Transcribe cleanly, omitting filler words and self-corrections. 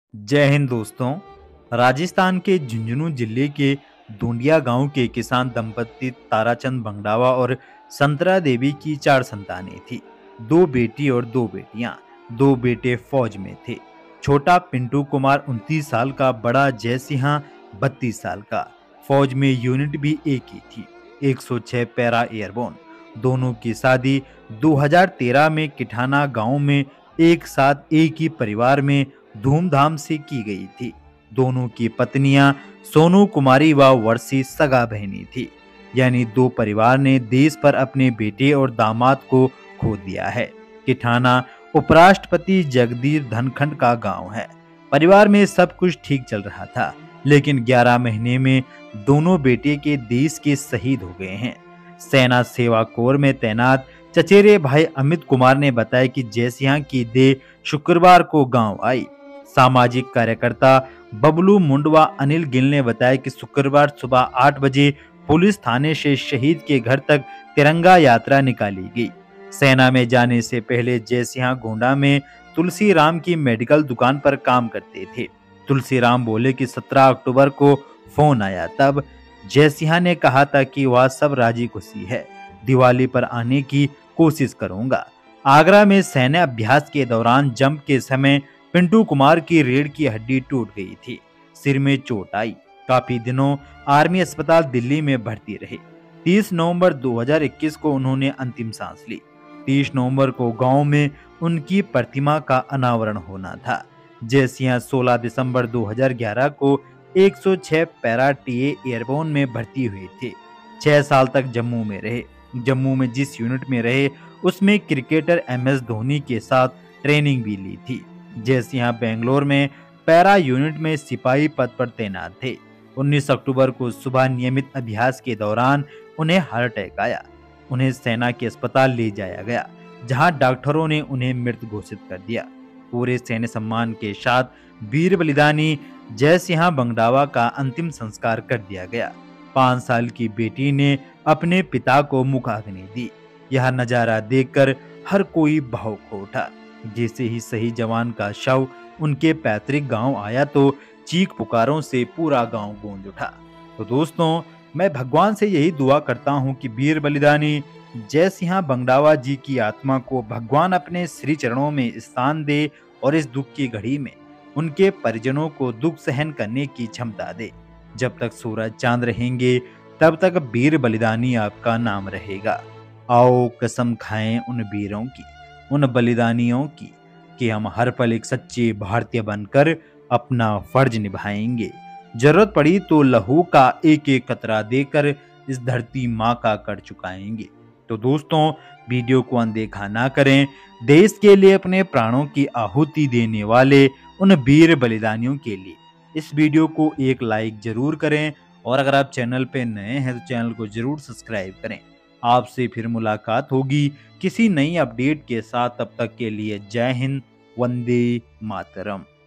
जय हिंद दोस्तों। राजस्थान के झुंझुनू जिले के दूंडिया गांव के किसान दंपति ताराचंद भंगडावा और संतरा देवी की 4 संतानें थी। 2 बेटी और 2 बेटियां। 2 बेटे फौज में थे। छोटा पिंटू कुमार 29 साल का, बड़ा जयसिंहा 32 साल का। फौज में यूनिट भी एक ही थी, 106 पैरा एयरबोन। दोनों की शादी 2013 में किठाना गांव में एक साथ एक ही परिवार में धूमधाम से की गई थी। दोनों की पत्नियां सोनू कुमारी व वर्षी सगा बहनी थी। यानी 2 परिवार ने देश पर अपने बेटे और दामाद को खो दिया है। किठाना उपराष्ट्रपति जगदीप धनखड़ का गांव है। परिवार में सब कुछ ठीक चल रहा था, लेकिन 11 महीने में दोनों बेटे के देश के शहीद हो गए हैं। सेना सेवा कोर में तैनात चचेरे भाई अमित कुमार ने बताया कि जयसिंहा की देह शुक्रवार को गांव आई। सामाजिक कार्यकर्ता बबलू मुंडवा अनिल गिल ने बताया कि शुक्रवार सुबह 8 बजे पुलिस थाने से शहीद के घर तक तिरंगा यात्रा निकाली गई। सेना में जाने से पहले जयसिंहा गोंडा में तुलसीराम की मेडिकल दुकान पर काम करते थे। तुलसीराम बोले कि 17 अक्टूबर को फोन आया, तब जयसिंहा ने कहा था कि वह सब राजी खुशी है, दिवाली पर आने की कोशिश करूंगा। आगरा में सैन्य अभ्यास के दौरान जंप के समय पिंटू कुमार की रीढ़ की हड्डी टूट गई थी, सिर में चोट आई। काफी दिनों आर्मी अस्पताल दिल्ली में भर्ती रहे। 30 नवंबर 2021 को उन्होंने अंतिम सांस ली। 30 नवंबर को गांव में उनकी प्रतिमा का अनावरण होना था। जयसिंहा 16 दिसंबर 2011 को 106 पैरा टीए एयरबोन में भर्ती हुए थे। 6 साल तक जम्मू में रहे। जम्मू में जिस यूनिट में रहे उसमें क्रिकेटर MS धोनी के साथ ट्रेनिंग भी ली थी। जयसिंहा बेंगलोर में पैरा यूनिट में सिपाही पद पर तैनात थे। 19 अक्टूबर को सुबह नियमित अभ्यास के दौरान उन्हें हार्ट अटैक आया। उन्हें सेना के अस्पताल ले जाया गया, जहां डॉक्टरों ने उन्हें मृत घोषित कर दिया। पूरे सैन्य सम्मान के साथ वीर बलिदानी जयसिंहा भंगडावा का अंतिम संस्कार कर दिया गया। 5 साल की बेटी ने अपने पिता को मुखाग्नि दी। यह नजारा देखकर हर कोई भावुक हो उठा। जैसे ही शहीद जवान का शव उनके पैतृक गांव आया तो चीख पुकारों से पूरा गांव गूंज उठा। तो दोस्तों, मैं भगवान से यही दुआ करता हूं कि वीर बलिदानी जयसिंहा भंगडावा जी की आत्मा को भगवान अपने श्री चरणों में स्थान दे और इस दुख की घड़ी में उनके परिजनों को दुख सहन करने की क्षमता दे। जब तक सूरज चांद रहेंगे तब तक वीर बलिदानी आपका नाम रहेगा। आओ कसम खाएं उन वीरों की, उन बलिदानियों की, कि हम हर पल एक सच्चे भारतीय बनकर अपना फर्ज निभाएंगे। जरूरत पड़ी तो लहू का एक एक कतरा देकर इस धरती माँ का कर चुकाएंगे। तो दोस्तों, वीडियो को अनदेखा ना करें। देश के लिए अपने प्राणों की आहुति देने वाले उन वीर बलिदानियों के लिए इस वीडियो को एक लाइक जरूर करें, और अगर आप चैनल पे नए हैं तो चैनल को जरूर सब्सक्राइब करें। आपसे फिर मुलाकात होगी किसी नई अपडेट के साथ। तब तक के लिए जय हिंद, वंदे मातरम।